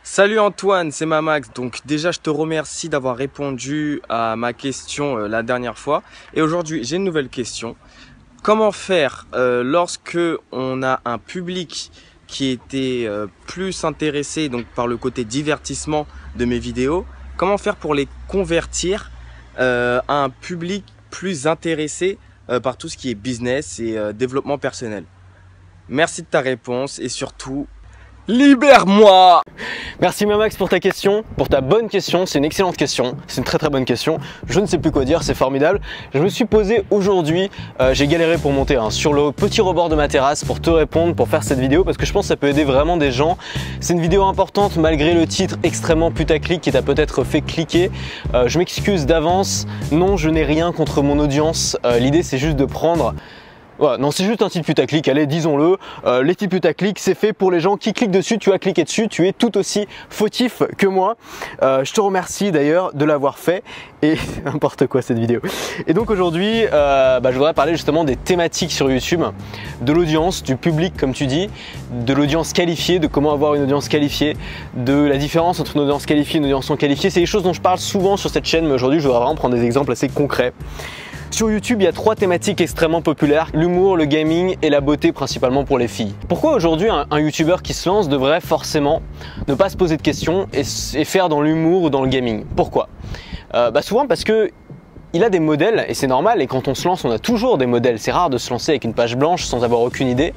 Salut Antoine, c'est Mamax. Donc déjà je te remercie d'avoir répondu à ma question la dernière fois. Et aujourd'hui j'ai une nouvelle question. Comment faire lorsque on a un public qui était plus intéressé donc par le côté divertissement de mes vidéos? Comment faire pour les convertir à un public plus intéressé par tout ce qui est business et développement personnel? Merci de ta réponse et surtout, libère-moi! Merci Mamax pour ta question, pour ta bonne question, c'est une excellente question, c'est une très bonne question, je ne sais plus quoi dire, c'est formidable. Je me suis posé aujourd'hui, j'ai galéré pour monter sur le petit rebord de ma terrasse pour te répondre, pour faire cette vidéo parce que je pense que ça peut aider vraiment des gens. C'est une vidéo importante malgré le titre extrêmement putaclic qui t'a peut-être fait cliquer. Je m'excuse d'avance, non je n'ai rien contre mon audience, l'idée c'est juste de prendre... Ouais, non, c'est juste un titre putaclic, allez, disons-le. Les titres putaclic, c'est fait pour les gens qui cliquent dessus. Tu as cliqué dessus, tu es tout aussi fautif que moi. Je te remercie d'ailleurs de l'avoir fait. Et n'importe quoi cette vidéo. Et donc aujourd'hui, je voudrais parler justement des thématiques sur YouTube, de l'audience, du public comme tu dis, de l'audience qualifiée, de comment avoir une audience qualifiée, de la différence entre une audience qualifiée et une audience non qualifiée. C'est des choses dont je parle souvent sur cette chaîne, mais aujourd'hui, je voudrais vraiment prendre des exemples assez concrets. Sur YouTube, il y a 3 thématiques extrêmement populaires, l'humour, le gaming et la beauté principalement pour les filles. Pourquoi aujourd'hui un YouTuber qui se lance devrait forcément ne pas se poser de questions et faire dans l'humour ou dans le gaming? Pourquoi? Souvent parce que il a des modèles et c'est normal, et quand on se lance on a toujours des modèles, c'est rare de se lancer avec une page blanche sans avoir aucune idée.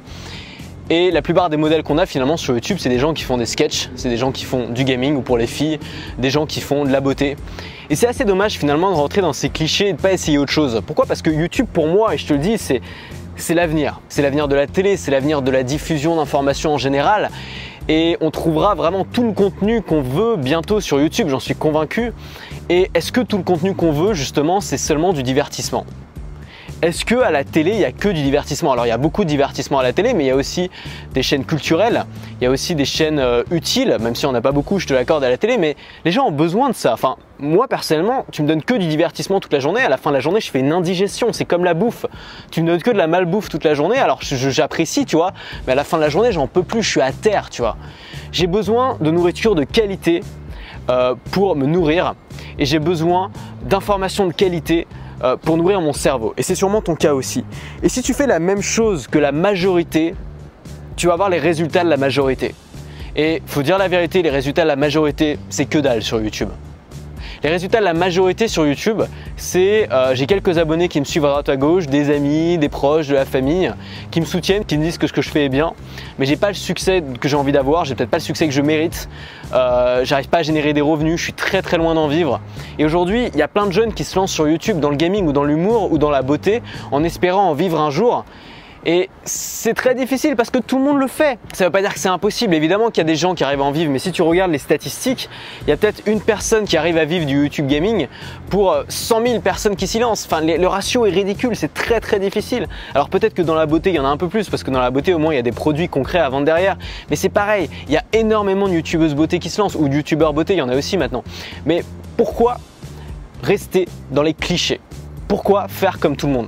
Et la plupart des modèles qu'on a finalement sur YouTube, c'est des gens qui font des sketchs, c'est des gens qui font du gaming ou pour les filles, des gens qui font de la beauté. Et c'est assez dommage finalement de rentrer dans ces clichés et de ne pas essayer autre chose. Pourquoi? Parce que YouTube pour moi, et je te le dis, c'est l'avenir. C'est l'avenir de la télé, c'est l'avenir de la diffusion d'informations en général. Et on trouvera vraiment tout le contenu qu'on veut bientôt sur YouTube, j'en suis convaincu. Et est-ce que tout le contenu qu'on veut justement, c'est seulement du divertissement? Est-ce qu'à la télé, il n'y a que du divertissement? Alors il y a beaucoup de divertissement à la télé, mais il y a aussi des chaînes culturelles, il y a aussi des chaînes utiles, même si on n'a pas beaucoup, je te l'accorde, à la télé, mais les gens ont besoin de ça. Enfin, moi personnellement, tu me donnes que du divertissement toute la journée, à la fin de la journée, je fais une indigestion, c'est comme la bouffe. Tu me donnes que de la malbouffe toute la journée, alors j'apprécie, tu vois, mais à la fin de la journée, j'en peux plus, je suis à terre, tu vois. J'ai besoin de nourriture de qualité pour me nourrir, et j'ai besoin d'informations de qualité pour nourrir mon cerveau. Et c'est sûrement ton cas aussi. Et si tu fais la même chose que la majorité, tu vas avoir les résultats de la majorité. Et faut dire la vérité, les résultats de la majorité, c'est que dalle sur YouTube. Les résultats de la majorité sur YouTube, c'est j'ai quelques abonnés qui me suivent à droite à gauche, des amis, des proches, de la famille, qui me soutiennent, qui me disent que ce que je fais est bien, mais j'ai pas le succès que j'ai envie d'avoir, j'ai peut-être pas le succès que je mérite, j'arrive pas à générer des revenus, je suis très loin d'en vivre. Et aujourd'hui, il y a plein de jeunes qui se lancent sur YouTube dans le gaming ou dans l'humour ou dans la beauté en espérant en vivre un jour. Et c'est très difficile parce que tout le monde le fait. Ça ne veut pas dire que c'est impossible, évidemment qu'il y a des gens qui arrivent à en vivre, mais si tu regardes les statistiques, il y a peut-être une personne qui arrive à vivre du YouTube gaming pour 100 000 personnes qui s'y lancent. Enfin, le ratio est ridicule, c'est très difficile. Alors peut-être que dans la beauté, il y en a un peu plus, parce que dans la beauté, au moins, il y a des produits concrets à vendre derrière. Mais c'est pareil, il y a énormément de youtubeuses beauté qui se lancent, ou de youtubeurs beauté, il y en a aussi maintenant. Mais pourquoi rester dans les clichés? Pourquoi faire comme tout le monde?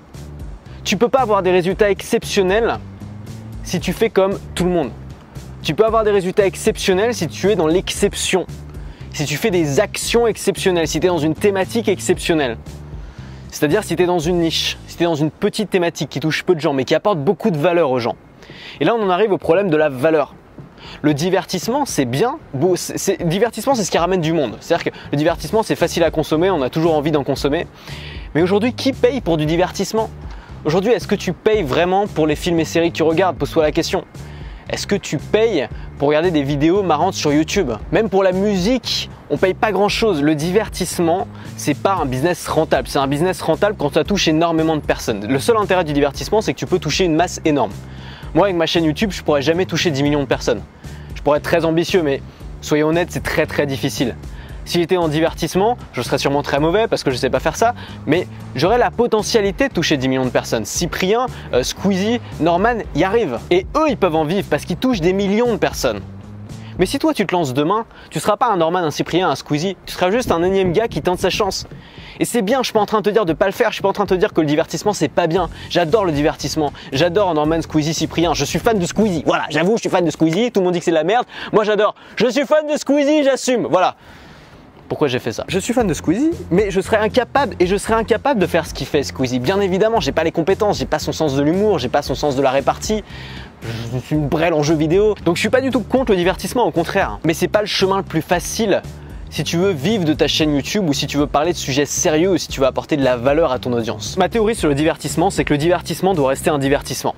Tu peux pas avoir des résultats exceptionnels si tu fais comme tout le monde. Tu peux avoir des résultats exceptionnels si tu es dans l'exception. Si tu fais des actions exceptionnelles, si tu es dans une thématique exceptionnelle. C'est-à-dire si tu es dans une niche, si tu es dans une petite thématique qui touche peu de gens mais qui apporte beaucoup de valeur aux gens. Et là on en arrive au problème de la valeur. Le divertissement, c'est bien. Divertissement, c'est ce qui ramène du monde. C'est-à-dire que le divertissement, c'est facile à consommer, on a toujours envie d'en consommer. Mais aujourd'hui, qui paye pour du divertissement? Aujourd'hui, est-ce que tu payes vraiment pour les films et séries que tu regardes? Pose-toi la question. Est-ce que tu payes pour regarder des vidéos marrantes sur YouTube? Même pour la musique, on paye pas grand-chose. Le divertissement, c'est pas un business rentable. C'est un business rentable quand ça touche énormément de personnes. Le seul intérêt du divertissement, c'est que tu peux toucher une masse énorme. Moi, avec ma chaîne YouTube, je pourrais jamais toucher 10 millions de personnes. Je pourrais être très ambitieux, mais soyons honnêtes, c'est très difficile. Si j'étais en divertissement, je serais sûrement très mauvais parce que je ne sais pas faire ça, mais j'aurais la potentialité de toucher 10 millions de personnes. Cyprien, Squeezie, Norman y arrivent. Et eux, ils peuvent en vivre parce qu'ils touchent des millions de personnes. Mais si toi tu te lances demain, tu ne seras pas un Norman, un Cyprien, un Squeezie, tu seras juste un énième gars qui tente sa chance. Et c'est bien, je suis pas en train de te dire de pas le faire, je suis pas en train de te dire que le divertissement c'est pas bien. J'adore le divertissement, j'adore Norman, Squeezie, Cyprien, je suis fan de Squeezie. Voilà, j'avoue, je suis fan de Squeezie, tout le monde dit que c'est de la merde. Moi j'adore, je suis fan de Squeezie, j'assume. Voilà. Pourquoi j'ai fait ça? Je suis fan de Squeezie, mais je serais incapable de faire ce qu'il fait Squeezie. Bien évidemment, j'ai pas les compétences, j'ai pas son sens de l'humour, j'ai pas son sens de la répartie. Je suis une brêle en jeu vidéo. Donc je suis pas du tout contre le divertissement, au contraire. Mais c'est pas le chemin le plus facile si tu veux vivre de ta chaîne YouTube ou si tu veux parler de sujets sérieux ou si tu veux apporter de la valeur à ton audience. Ma théorie sur le divertissement, c'est que le divertissement doit rester un divertissement.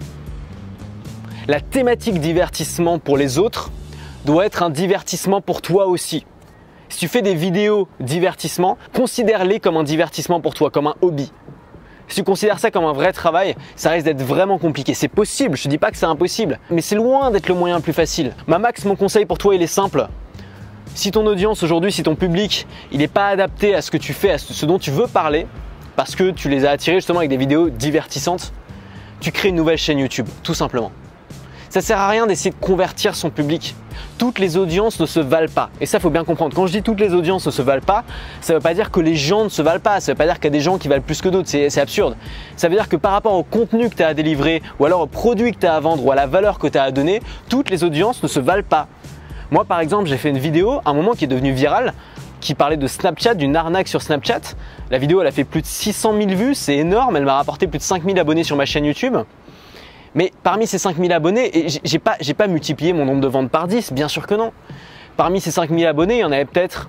La thématique divertissement pour les autres doit être un divertissement pour toi aussi. Si tu fais des vidéos divertissement, considère-les comme un divertissement pour toi, comme un hobby. Si tu considères ça comme un vrai travail, ça risque d'être vraiment compliqué. C'est possible, je ne dis pas que c'est impossible, mais c'est loin d'être le moyen le plus facile. Max, mon conseil pour toi, il est simple. Si ton audience aujourd'hui, si ton public, il n'est pas adapté à ce que tu fais, à ce dont tu veux parler, parce que tu les as attirés justement avec des vidéos divertissantes, tu crées une nouvelle chaîne YouTube, tout simplement. Ça sert à rien d'essayer de convertir son public. Toutes les audiences ne se valent pas. Et ça, il faut bien comprendre. Quand je dis toutes les audiences ne se valent pas, ça ne veut pas dire que les gens ne se valent pas. Ça ne veut pas dire qu'il y a des gens qui valent plus que d'autres. C'est absurde. Ça veut dire que par rapport au contenu que tu as à délivrer, ou alors au produit que tu as à vendre, ou à la valeur que tu as à donner, toutes les audiences ne se valent pas. Moi, par exemple, j'ai fait une vidéo, à un moment qui est devenue virale, qui parlait de Snapchat, d'une arnaque sur Snapchat. La vidéo, elle a fait plus de 600 000 vues. C'est énorme. Elle m'a rapporté plus de 5 000 abonnés sur ma chaîne YouTube. Mais parmi ces 5000 abonnés, et j'ai pas multiplié mon nombre de ventes par 10, bien sûr que non. Parmi ces 5000 abonnés, il y en avait peut-être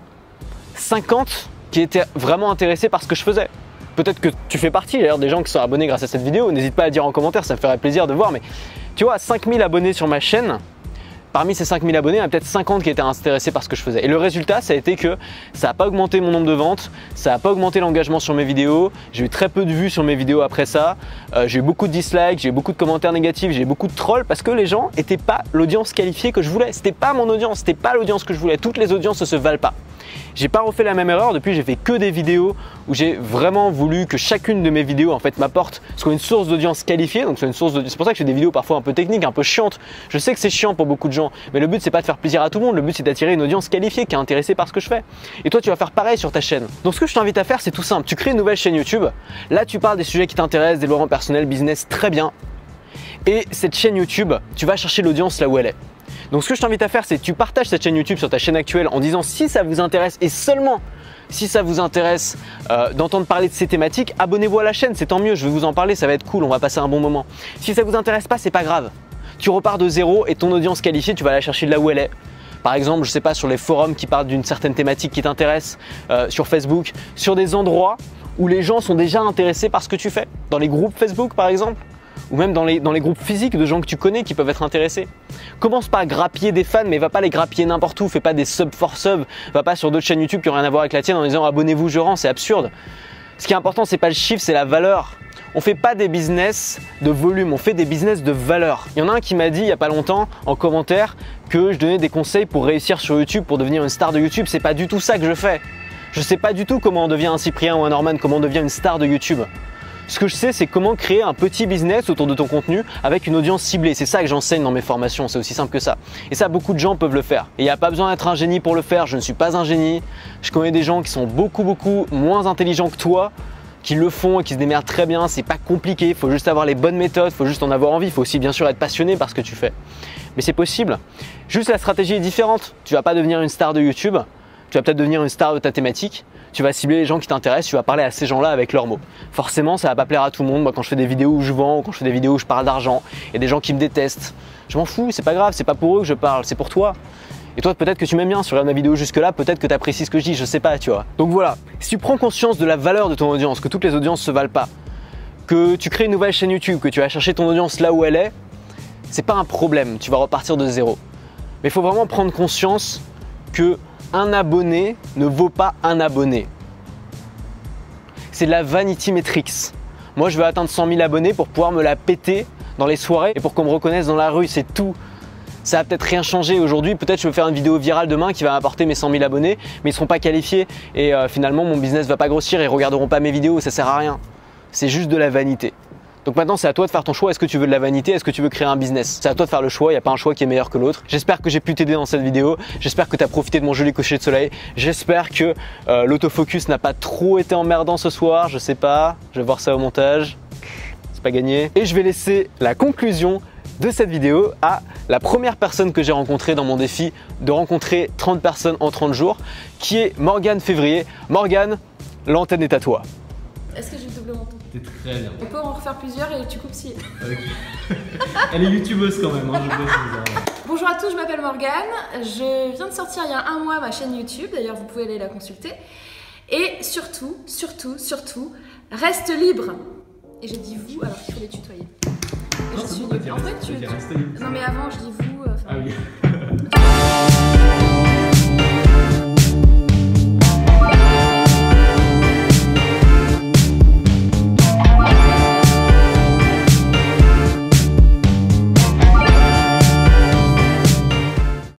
50 qui étaient vraiment intéressés par ce que je faisais. Peut-être que tu fais partie d'ailleurs des gens qui sont abonnés grâce à cette vidéo. N'hésite pas à dire en commentaire, ça me ferait plaisir de voir. Mais tu vois, 5000 abonnés sur ma chaîne, parmi ces 5000 abonnés, il y en a peut-être 50 qui étaient intéressés par ce que je faisais. Et le résultat, ça a été que ça n'a pas augmenté mon nombre de ventes, ça n'a pas augmenté l'engagement sur mes vidéos, j'ai eu très peu de vues sur mes vidéos après ça, j'ai eu beaucoup de dislikes, j'ai eu beaucoup de commentaires négatifs, j'ai eu beaucoup de trolls parce que les gens n'étaient pas l'audience qualifiée que je voulais. C'était pas mon audience, c'était pas l'audience que je voulais. Toutes les audiences ne se valent pas. J'ai pas refait la même erreur, depuis j'ai fait que des vidéos où j'ai vraiment voulu que chacune de mes vidéos en fait m'apporte soit une source d'audience qualifiée, donc soit une source c'est pour ça que je fais des vidéos parfois un peu techniques, un peu chiantes. Je sais que c'est chiant pour beaucoup de gens, mais le but c'est pas de faire plaisir à tout le monde, le but c'est d'attirer une audience qualifiée qui est intéressée par ce que je fais. Et toi tu vas faire pareil sur ta chaîne. Donc ce que je t'invite à faire c'est tout simple, tu crées une nouvelle chaîne YouTube, là tu parles des sujets qui t'intéressent, développement personnel, business, très bien. Et cette chaîne YouTube, tu vas chercher l'audience là où elle est. Donc ce que je t'invite à faire, c'est que tu partages cette chaîne YouTube sur ta chaîne actuelle en disant si ça vous intéresse et seulement si ça vous intéresse d'entendre parler de ces thématiques, abonnez-vous à la chaîne, c'est tant mieux, je vais vous en parler, ça va être cool, on va passer un bon moment. Si ça vous intéresse pas, c'est pas grave. Tu repars de zéro et ton audience qualifiée, tu vas la chercher de là où elle est. Par exemple, je sais pas, sur les forums qui parlent d'une certaine thématique qui t'intéresse, sur Facebook, sur des endroits où les gens sont déjà intéressés par ce que tu fais. Dans les groupes Facebook par exemple, ou même dans les groupes physiques de gens que tu connais qui peuvent être intéressés. Commence pas à grappiller des fans, mais va pas les grappiller n'importe où, fais pas des subs for sub, va pas sur d'autres chaînes YouTube qui n'ont rien à voir avec la tienne en disant abonnez-vous, je rends, c'est absurde. Ce qui est important, c'est pas le chiffre, c'est la valeur. On fait pas des business de volume, on fait des business de valeur. Il y en a un qui m'a dit il y a pas longtemps en commentaire que je donnais des conseils pour réussir sur YouTube, pour devenir une star de YouTube. C'est pas du tout ça que je fais. Je sais pas du tout comment on devient un Cyprien ou un Norman, comment on devient une star de YouTube. Ce que je sais, c'est comment créer un petit business autour de ton contenu avec une audience ciblée. C'est ça que j'enseigne dans mes formations, c'est aussi simple que ça. Et ça, beaucoup de gens peuvent le faire. Et il n'y a pas besoin d'être un génie pour le faire, je ne suis pas un génie. Je connais des gens qui sont beaucoup moins intelligents que toi, qui le font et qui se démerdent très bien. C'est pas compliqué, il faut juste avoir les bonnes méthodes, il faut juste en avoir envie. Il faut aussi bien sûr être passionné par ce que tu fais. Mais c'est possible. Juste la stratégie est différente. Tu vas pas devenir une star de YouTube, tu vas peut-être devenir une star de ta thématique. Tu vas cibler les gens qui t'intéressent, tu vas parler à ces gens-là avec leurs mots. Forcément, ça va pas plaire à tout le monde. Moi, quand je fais des vidéos où je vends ou quand je fais des vidéos où je parle d'argent, il y a des gens qui me détestent. Je m'en fous, c'est pas grave, c'est pas pour eux que je parle, c'est pour toi. Et toi, peut-être que tu m'aimes bien, si tu regardes ma vidéo jusque-là, peut-être que tu apprécies ce que je dis, je sais pas, tu vois. Donc voilà, si tu prends conscience de la valeur de ton audience, que toutes les audiences se valent pas, que tu crées une nouvelle chaîne YouTube, que tu vas chercher ton audience là où elle est, c'est pas un problème, tu vas repartir de zéro. Mais il faut vraiment prendre conscience que un abonné ne vaut pas un abonné. C'est de la vanity metrics. Moi, je veux atteindre 100 000 abonnés pour pouvoir me la péter dans les soirées et pour qu'on me reconnaisse dans la rue, c'est tout. Ça va peut-être rien changer aujourd'hui, peut-être je vais faire une vidéo virale demain qui va m'apporter mes 100 000 abonnés, mais ils ne seront pas qualifiés et finalement mon business ne va pas grossir et ils ne regarderont pas mes vidéos, ça sert à rien. C'est juste de la vanité. Donc maintenant c'est à toi de faire ton choix, est-ce que tu veux de la vanité, est-ce que tu veux créer un business? C'est à toi de faire le choix, il n'y a pas un choix qui est meilleur que l'autre. J'espère que j'ai pu t'aider dans cette vidéo, j'espère que tu as profité de mon joli coucher de soleil, j'espère que l'autofocus n'a pas trop été emmerdant ce soir, je sais pas, je vais voir ça au montage, c'est pas gagné. Et je vais laisser la conclusion de cette vidéo à la première personne que j'ai rencontrée dans mon défi de rencontrer 30 personnes en 30 jours, qui est Morgane Février. Morgane, l'antenne est à toi. Est-ce que j'ai le double menton? T'es très bien. On peut en refaire plusieurs et tu coupes si. Elle est youtubeuse quand même, hein, je pense. Bonjour à tous, je m'appelle Morgane. Je viens de sortir il y a un mois ma chaîne YouTube, d'ailleurs vous pouvez aller la consulter. Et surtout, reste libre. Et j'ai dit vous alors qu'il faut les tutoyer. Et je suis nulle. En fait, tu. Non mais avant je dis vous. Ah oui.